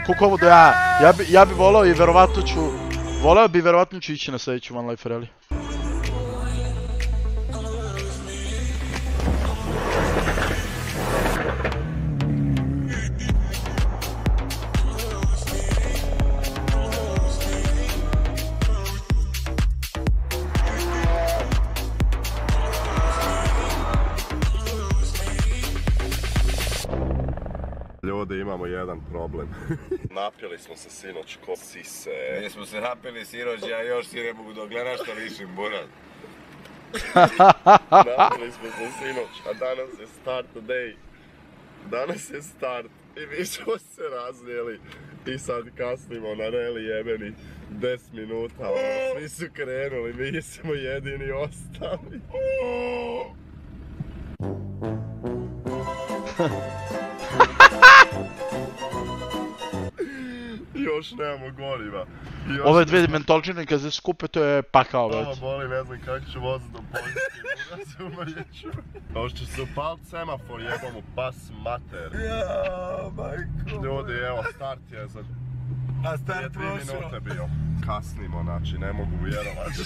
Koliko ovo da ja bi volao i verovatno ću ići na sljedeću One Life Rally. Ljudi, imamo jedan problem. Napili smo se sinoć ko sise. Mi smo se napili sinoć, ja još si ne mogu dok gledaš što lišim buran. Napili smo se sinoć, a danas je start day. Danas je start i mi smo se razlijeli i sad kasnimo na reli jebeni 10 minuta. Svi su krenuli, mi smo jedini ostali. Još nemamo goriva. Ove dve mentolčine kad se skupe, to je pakao već. Ovo boli, ne znam kako ću voziti do Poljske, umrijeću. Ovo će se upalit semafor, jebom u pas mater. Jaa, majko. Ljudi, evo, start je za 2-3 minute bio. Kasnimo, znači, ne mogu vjerovati.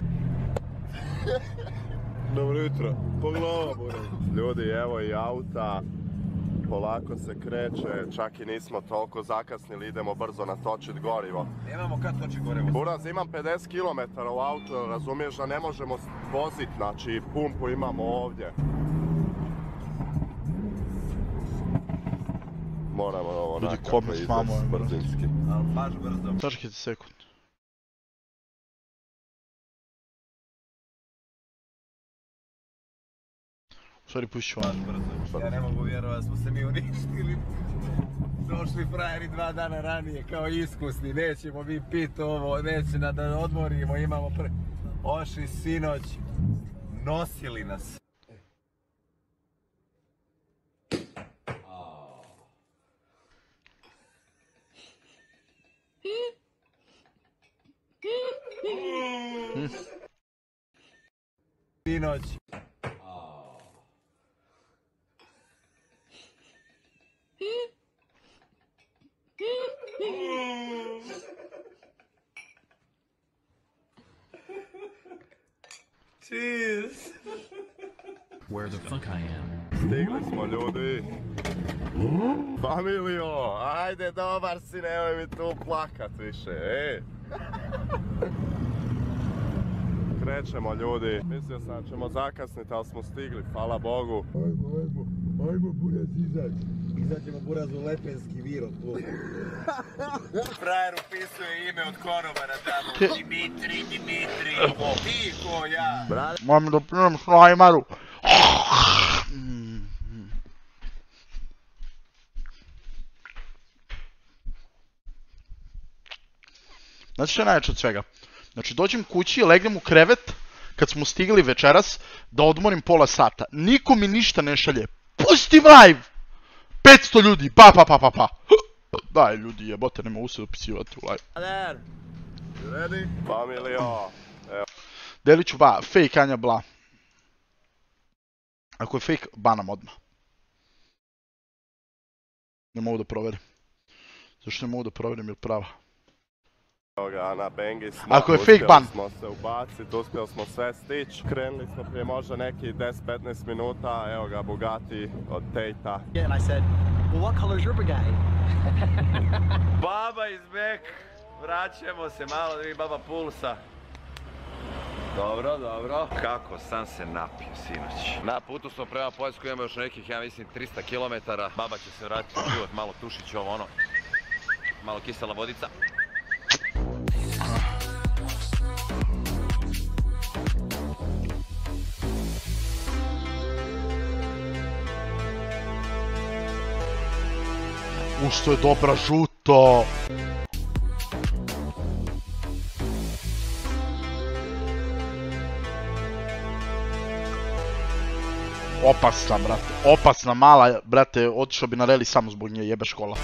Dobro jutro, po glava buran. Ljudi, evo i auta. Polako se kreće, čak i nismo toliko zakasnili, idemo brzo natočit gorivo. Nemamo kad točit gorivo. Buraz, imam 50 km u auto, razumiješ da ne možemo vozit, znači pumpu imamo ovdje. Moramo ovo nakako izvesti brzinski. Ali baš brzo. Sačekajte sekund. U stvari pušću baš brzo. Ja ne mogu vjerovati da smo se mi uništili. Došli frajeri 2 dana ranije kao iskusni, nećemo mi pit ovo, neće da odmorimo, imamo ošli sinoć, nosili nas. Sinoć. Cheers. Where the fuck I am? Stigli smo, ljudi. Familijo, ajde dobar si, nemoj mi tu plakat više, ej. Krećemo, ljudi. Mislio sam da ćemo zakasniti, ali smo stigli, hvala Bogu. Ajmo buraz izađemo buraz u Lepenski vir od kluba. Frajer upisuje ime od konobara tamo. Dimitri. Ti ko ja? Moram da primam Šlajmaru. Znači što je najjače od svega? Znači dođem kući, legnem u krevet, kad smo stigli večeras, da odmorim pola sata. Niko mi ništa ne šalje. Pustim live! 500 ljudi, pa. Daj ljudi, jebote, nema u se upisivati u live. There. You ready? Familijo. Delit ću fake Anja bla. Ako je fake, banam odmah. Ne mogu da proverim. Zašto ne mogu da proverim, je li prava? Evo ga, na Bengi smo. Ako je fake ban. Uspjeli smo se ubaciti, uspjeli smo sve stići. Krenuli smo prije možda neki 10-15 minuta. Evo ga, Bugatti od Tejta. And I said, well, what color is your Bugatti? Baba is back. Vraćamo se malo da vidi baba pulsa. Dobro. Kako sam se napio sinoć. Na putu smo prema Poljskoj, imamo još nekih, ja mislim, 300 km. Baba će se vratiti u život, malo tušić ovo ono. Malo kisela vodica. Što je dobra žuto! Opasna, brate. Opasna, mala, brate. Otišao bi na reli samo zbog nje, jebe škola.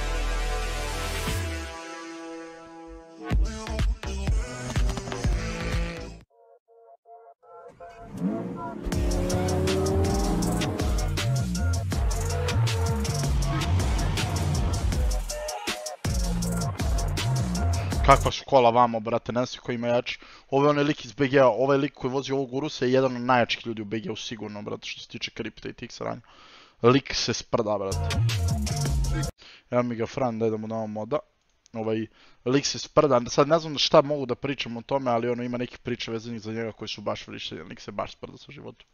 Kakva su kola vamo, brate, ne znam ko ima jači. Ovo je onaj lik iz BG-a, ovaj lik koji vozi ovog Urusa je jedan od najjačih ljudi u BG-u sigurno, brate, što se tiče kripta i tih saranja. Lik se sprda, brate. Evo mi ga Fran, da idemo na ovom moda. Ovaj, lik se sprda, sad ne znam šta mogu da pričam o tome, ali ono ima nekih priča vezanih za njega koji su baš vrišteni, lik se baš sprda sa životom.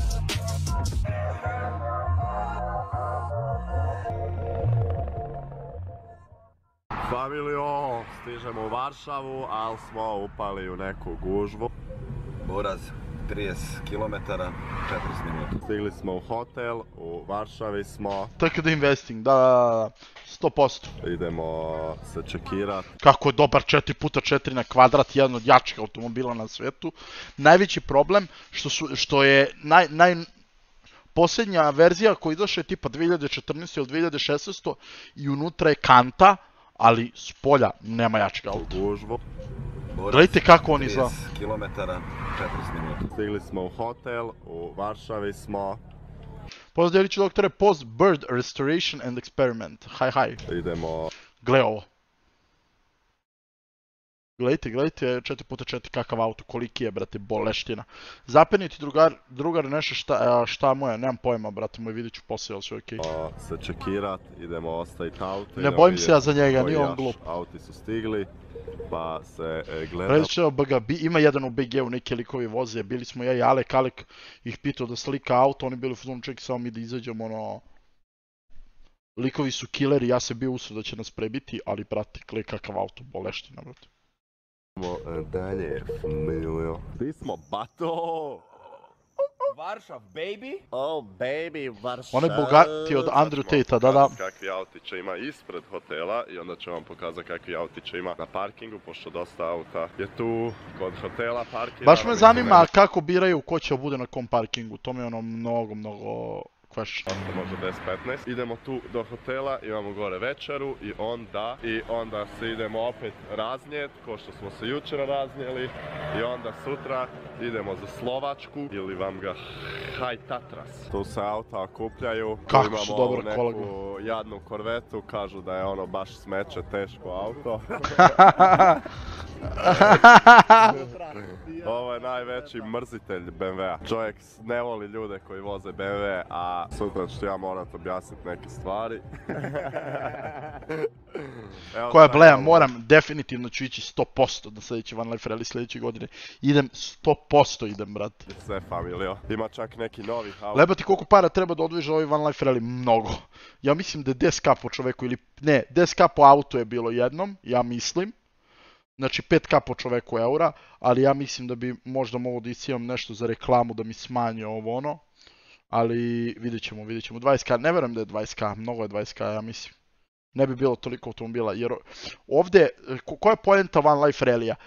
Familio, stižemo u Varšavu, ali smo upali u neku gužvu. Buraz, 30 km, 40 minuta. Stigli smo u hotel, u Varšavi smo. Tako da investing, da, 100%. Idemo se čekirat. Kako je dobar 4x4 na kvadrat, jedan od jačih automobila na svetu. Najveći problem što je posljednja verzija koja izašla je tipa 2014 ili 2016 i unutra je kanta, ali s polja nema jačeg auta. Gužvu. Gledajte kako on izgleda. 30 km, 40 minuta. Stigli smo u hotel, u Varšavi smo. Pozdravljići doktore, Post Bird Restoration and Experiment. Hi. Idemo. Gle ovo. Gledajte 4x4 kakav auto, koliki je, brate, boleština. Zapeniti drugar nešto šta moje, nemam pojma, brate moj, vidit ću poslije, ali sve okej. Se čekirat, idemo ostaviti auto. Ne bojim se ja za njega, nije on glup. Auti su stigli, pa se gledamo. Reći ima jedan u BG-u, neki likovi voze, bili smo ja i Alek ih pitao da slika auto, oni bili u fuzonu, čekaj samo mi da izađemo, ono... Likovi su killeri, ja se bio usro da će nas prebiti, ali brate, gle kakav auto, boleština, brate. Dalje, familio. Di smo, bato! Varšav, baby! Oh, baby, Varšav! On je bogatiji od Andrew Tate-a, da. Kakvi autiće ima ispred hotela i onda ću vam pokazati kakvi autiće ima na parkingu, pošto dosta auta je tu kod hotela parkirano. Baš me zanima kako biraju ko će bude na kom parkingu, to mi je ono mnogo question. Možda 10-15. Idemo tu do hotela, imamo gore večeru i onda se idemo opet raznijet, ko što smo se jučer raznijeli. I onda sutra idemo za Slovačku ili vam ga Haj Tatras. Tu se auta okupljaju. Kako su dobre kolega. Imamo neku jadnu korvetu, kažu da je ono baš smeće, teško auto. Ovo je najveći mrzitelj BMW-a. Čovjek ne voli ljude koji voze BMW, a sutra ću ja morat objasniti neke stvari. Koja bleja, moram, definitivno ću ići 100% na sljedeći Van Life Rally sljedeće godine. Idem 100% idem, brate. Sve familio. Ima čak neki novi auto. Lebati koliko para treba da odvojiš za ovaj Van Life Rally? Mnogo. Ja mislim da je 10k po čoveku ili... Ne, 10k po auto je bilo jednom, ja mislim. Znači 5k po čoveku eura, ali ja mislim da bi možda mogo da iscijem nešto za reklamu da mi smanje ovo ono. Ali vidjet ćemo. 20k, ne verujem da je 20k, mnogo je 20k, ja mislim. Ne bi bilo toliko automobila, jer ovdje, koja je poenta Van Life Rally-a?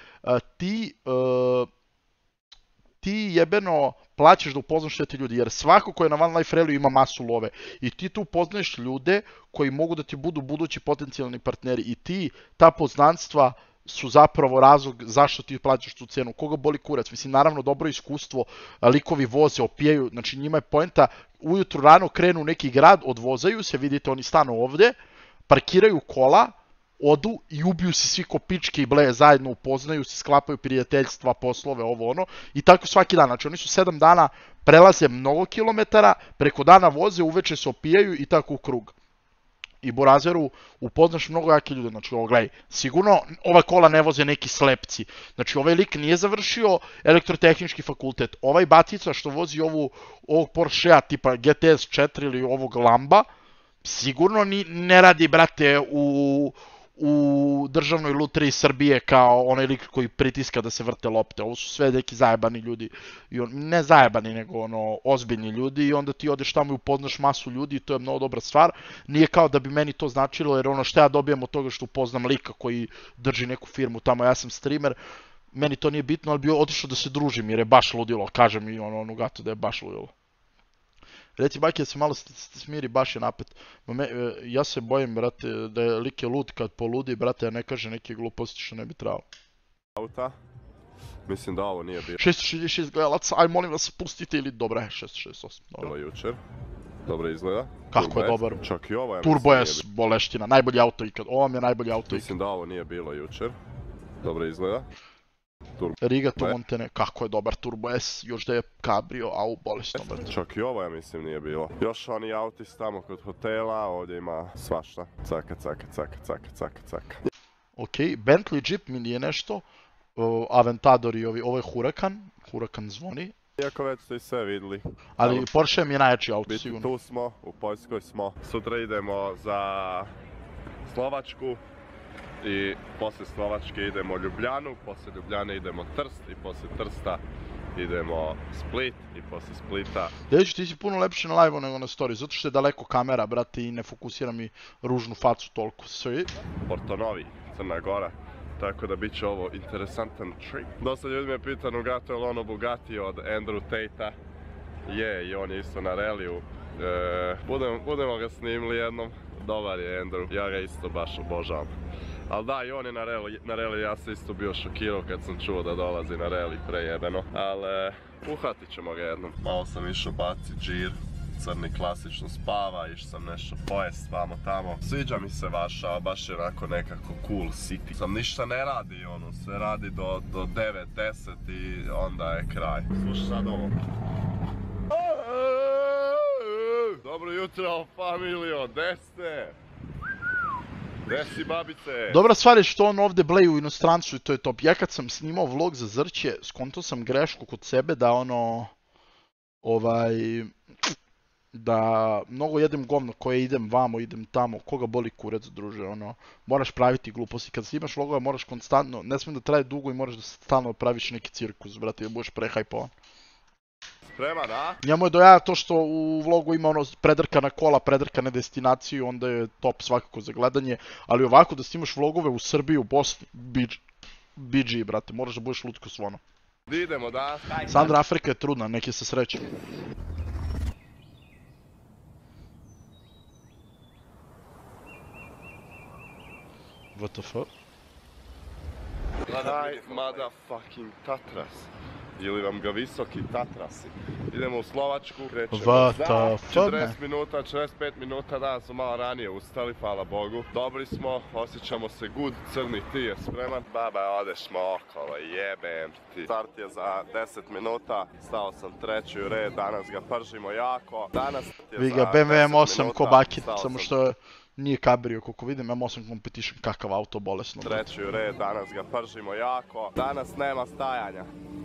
Ti jebeno plaćaš da upoznaš sve ti ljudi, jer svako ko je na Van Life Rally ima masu love. I ti tu upoznaješ ljude koji mogu da ti budu budući potencijalni partneri. I ti, ta poznanstva su zapravo razlog zašto ti plaćaš tu cenu. Koga boli kurac? Mislim, naravno, dobro iskustvo, likovi voze, opijaju, znači njima je poenta, ujutru rano krenu u neki grad, odvozaju se, vidite, oni stanu ovdje, parkiraju kola, odu i ubiju se svi ko pičke i bleje zajedno, upoznaju se, sklapaju prijateljstva, poslove, ovo ono, i tako svaki dan. Znači oni su 7 dana, prelaze mnogo kilometara, preko dana voze, uveče se opijaju i tako u krug. I Borazeru upoznaš mnogo jake ljude, znači ovo gledaj, sigurno ova kola ne voze neki slepci, znači ovaj lik nije završio elektrotehnički fakultet, ovaj batica što vozi ovog Porschea tipa GTS 4 ili ovog Lamba, sigurno ne radi, brate, u državnoj lutriji Srbije kao onaj lik koji pritiska da se vrte lopte. Ovo su sve neki zajebani ljudi. Ne zajebani, nego ono, ozbiljni ljudi i onda ti odeš tamo i upoznaš masu ljudi i to je mnogo dobra stvar. Nije kao da bi meni to značilo, jer ono što ja dobijem od toga što upoznam lika koji drži neku firmu tamo, ja sam streamer, meni to nije bitno, ali bi otišao da se družim jer je baš ludilo, kaže mi ono gato da je baš ludilo. Reci baki da se malo smiri, baš je napet. Ja se bojim, brate, da je lik je lud kad poludi, brate, ja ne kaže neke gluposti što ne bi trebalo. Auta? Mislim da ovo nije bilo. 666 gledalaca, aj molim vas pustite ili dobra je 668. Bilo jučer. Dobro izgleda. Kako je dobar. Čak i ovo je. Turbo S boleština, najbolji auto ikad. Ovo vam je najbolji auto ikad. Mislim da ovo nije bilo jučer. Dobro izgleda. Riga to Montene, kako je dobar Turbo S, još da je Cabrio, au, bolesno, brate. Čak i ovo ja mislim nije bilo. Još oni autis tamo kod hotela, ovdje ima svašta. Caka, caka, caka, caka, caka, caka. Ok, Bentley Jeep mi nije nešto, Aventador i ovo je Huracan zvoni. Iako već ste i sve vidjeli. Ali Porsche mi je najjači auto, Biti sigurno. tu smo, u Poljskoj smo. Sutra idemo za Slovačku. I poslije Slovačke idemo Ljubljanu, poslije Ljubljane idemo Trst i poslije Trsta idemo Split i poslije Splita... Dević, ti si puno lepši na live-u nego na story, zato što je daleko kamera, brate, i ne fokusira mi ružnu facu toliko. Svi? Porto Novi, Crna Gora. Tako da bit će ovo interesantan trip. Dosta ljudi me pita Nugato je li ono Bugatti od Andrew Tate-a. Je, i on je isto na reliju. Budemo ga snimili jednom. Dobar je Andrew, ja ga isto baš obožavam. Ali da, i on je na reli, ja se isto bio šokirao kad sam čuo da dolazi na reli, prejebeno. Ali uhvatit ćemo ga jednom. Malo sam išao baci džir, crni klasično spava, išao sam nešto pojest vamo tamo. Sviđa mi se vaša, baš je onako nekako cool city. Sam ništa ne radi, ono, sve radi do 9, 10 i onda je kraj. Slušaj sad ovo. Dobro jutro, familijo, gde ste? Gde si, babice? Dobra stvar je što on ovdje bleji u inostranstvu i to je top. Ja kad sam snimao vlog za Zrće, skontao sam grešku kod sebe da ono... da mnogo jedem govno koje idem vamo, idem tamo, koga boli kurac, druže, ono, moraš praviti gluposti. Kad snimaš vlogove moraš konstantno, ne smije da traje dugo i moraš da stalno praviš neki cirkus, brate, da budeš prehajpovan. Spreman, a? Njemu je dojaja to što u vlogu ima ono predrkana kola, predrkane destinaciju, onda je top svakako za gledanje, ali ovako da snimaš vlogove u Srbiji, u Bosni, BG, brate, moraš da budeš lutko svono. Di idemo, da? Sandra Afrika je trudna, neki se sreće. WTF? Taj motherfucking Tatras. Ili vam ga visoki Tatrasi. Idemo u Slovačku, krećemo za 40 minuta, 45 minuta, danas smo malo ranije ustali, hvala Bogu. Dobri smo, osjećamo se good, crni, ti je spreman? Baba, odeš mo okolo, jebem ti. Start je za 10 minuta, stao sam treći u red, danas ga pržimo jako. Danas je Vi ga BMW M8 ko Bakit, samo što nije Cabrio, koliko vidim, M8 Competition, kakav auto, bolesno. Treći u red, danas ga pržimo jako. Danas nema stajanja.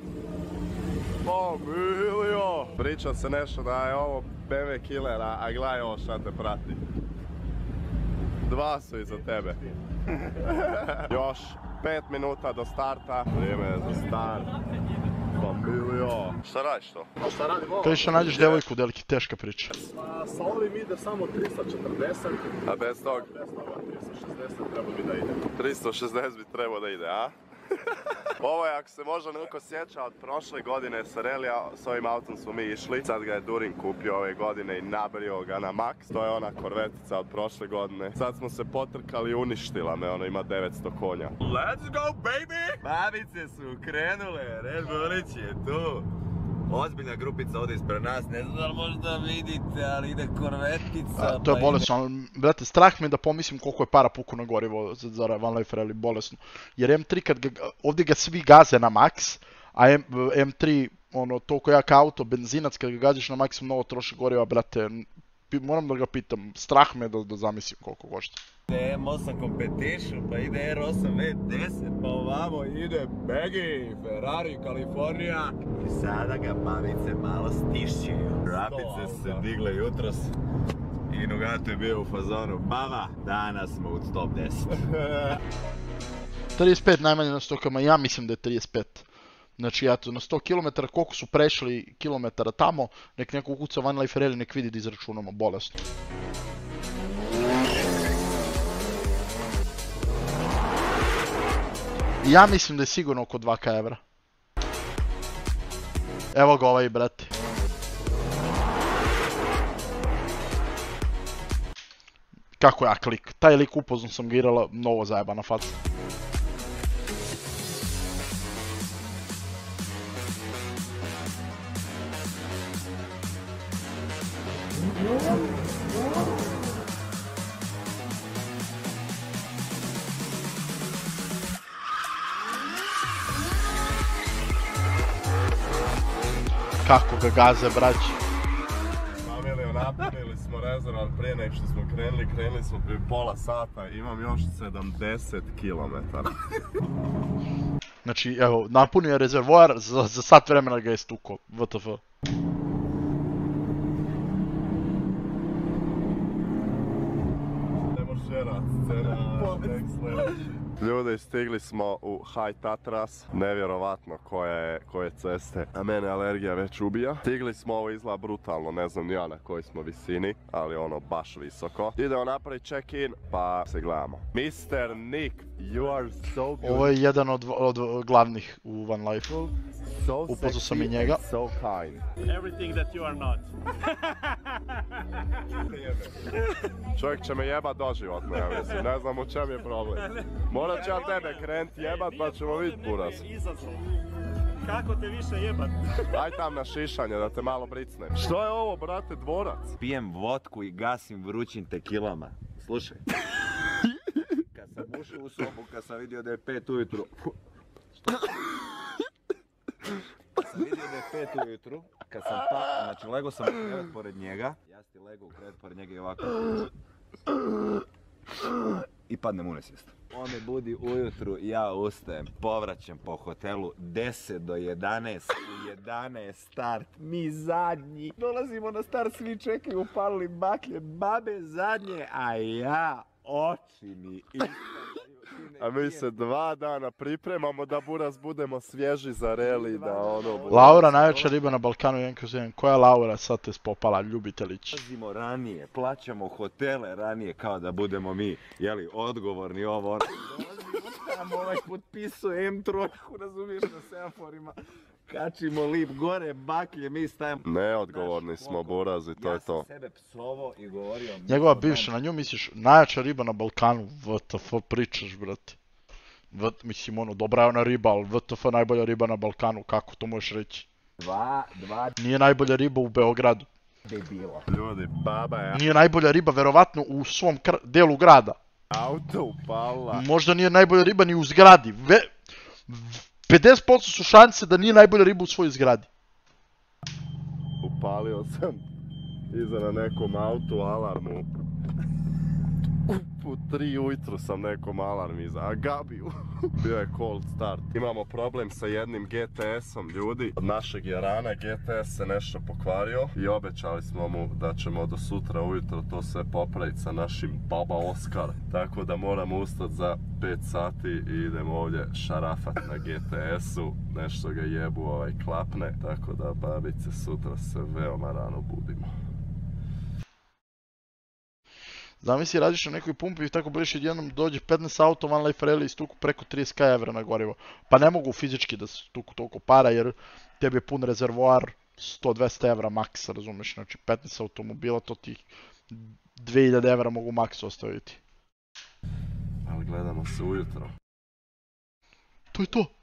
Milio! Priča se nešto da je ovo BMW killer, a gledaj ovo šta te prati. Dva su iza tebe. Još 5 minuta do starta. Vrijeme je za start. Milio! Šta radiš to? Šta radim ovo? Kaj što nađeš devojku, deliki, teška priča. Sa ovim ide samo 340. A bez tog? Bez toga 360 treba bi da ide. 360 bi trebao da ide, a? Ovo je, ako se možda neko sjeća, od prošle godine sa relija, s ovim autom smo mi išli. Sad ga je Durin kupio ove godine i nabrio ga na max. To je ona korvetica od prošle godine. Sad smo se potrkali i uništila me, ono ima 900 konja. Let's go, baby! Babice su krenule, Red Bullić je tu. Ozbiljna grupica ovdje ispred nas, ne znam da li možda vidite, ali ide korvetica. To je bolesno, ali, brate, strah me da pomislim koliko je para puku na gorivo za Van Life Rally, bolesno. Jer M3, ovdje ga svi gaze na max, a M3, ono, toliko jak auto, benzinac, kad ga gađaš na max, mnogo troši goriva, brate, moram da ga pitam, strah me da zamislim koliko košta. Ide M8 Competition, pa ide R8 V10, pa ovamo ide Baggy, Ferrari, Kalifornija. I sada ga babice malo stišćuju. Rapice se digle jutros i Nugato je bio u fazonu, mama, danas smo u top 10. 35 najmanje na 100 km, ja mislim da je 35. Znači, ja to na 100 km, koliko su prešli kilometara tamo, nek neko ukuca Van Life Rally, nek vidi da izračunamo, bolesno. Ja mislim da je sigurno oko 2k evra. Evo ga ovaj, brate. Kako jak lik. Taj lik upoznao sam ga igrala, novo zajebana faca. Kako ga gaze, braći. Familio, napunili smo rezervoar prije nego što smo krenuli smo prije pola sata, imam još 70 km. Znači, evo, napunio je rezervoar, za sat vremena ga je stukao, WTF. Nemo šerat, cena next level. Ljudi, stigli smo u High Tatras, nevjerovatno koje ceste, a mene alergija već ubija. Stigli smo, ovo izgleda brutalno, ne znam ni ja na kojoj smo visini, ali ono baš visoko. Idemo napraviti check-in, pa se gledamo. Mr. Nick, you are so good. Ovo je jedan od glavnih u Van Life. So Upoznao sam i sexy njega. and so kind. Everything that you are not. Čovjek će me jebat doživotno, ja mislim, ne znam u čem je problem. Morat ću ja tebe krenut jebat pa ćemo vidit buraz. Izazov. Kako te više jebat? Aj tam na šišanje da te malo bricnem. Što je ovo, brate, dvorac? Pijem vodku i gasim vrućim tekilama. Slušaj. Kad sam ušao u sobu, kad sam vidio da je 5 ujutru... Kad sam vidio da je 5 ujutru, kad sam znači lego sam u krevet pored njega, ja si lego u krevet pored njega i ovako... I padnem u nesvijest. On me budi ujutru, ja ustajem, povraćam po hotelu 10 do 11, u 11 start, mi zadnji. Dolazimo na start, svi čekaju, upalili baklje, babe zadnje, a ja oči mi ispadaju. A mi se 2 dana pripremamo da buraz budemo svježi za reli, da ono... Laura, najveća riba na Balkanu 1/1. Koja Laura sad te spopala, ljubitelić? Dolazimo ranije, plaćamo hotele ranije kao da budemo mi, jeli, odgovorni ovo. Dolazimo tamo, ovaj potpisuje M3, razumiješ, na semaforima. Kačimo lip gore, baklje, mi stavimo... Neodgovorni smo, buraz, i to je to. Ja sam sebe psovo i govorio... Njegova bivša, na nju misliš, najjača riba na Balkanu, WTF pričaš, brate. Mislim, ono, dobra je ona riba, ali WTF najbolja riba na Balkanu, kako to možeš reći? Dva Nije najbolja riba u Beogradu. debila. Ljudi, baba je Nije najbolja riba, verovatno, u svom delu grada. auto upala. Možda nije najbolja riba ni u zgradi. 50% su šanse da nije najbolja riba u svojoj zgradi. Upalio sam iza na nekom autu alarmu. U 3 ujutru sam nekom alarm iza, a Gabiju. Bio je cold start. Imamo problem sa jednim GTS-om, ljudi. Od našeg Jarana GTS se nešto pokvario i obećali smo mu da ćemo do sutra ujutro to sve popraviti sa našim Baba Oskar. Tako da moramo ustati za 5 sati i idemo ovdje šarafat na GTS-u. Nešto ga jebu klapne, tako da babice sutra se veoma rano budimo. Zamisli, radiš na nekoj pumpi i tako budeš jednom dođe 15 auto Van Life Rally i stuku preko 30.000 evra na gorivo. Pa ne mogu fizički da stuku toliko para jer tebi je pun rezervoar 100-200 evra maks, razumeš? Znači 15 automobila, to ti 2000 evra mogu maks ostaviti. Ali gledamo se ujutro. To je to!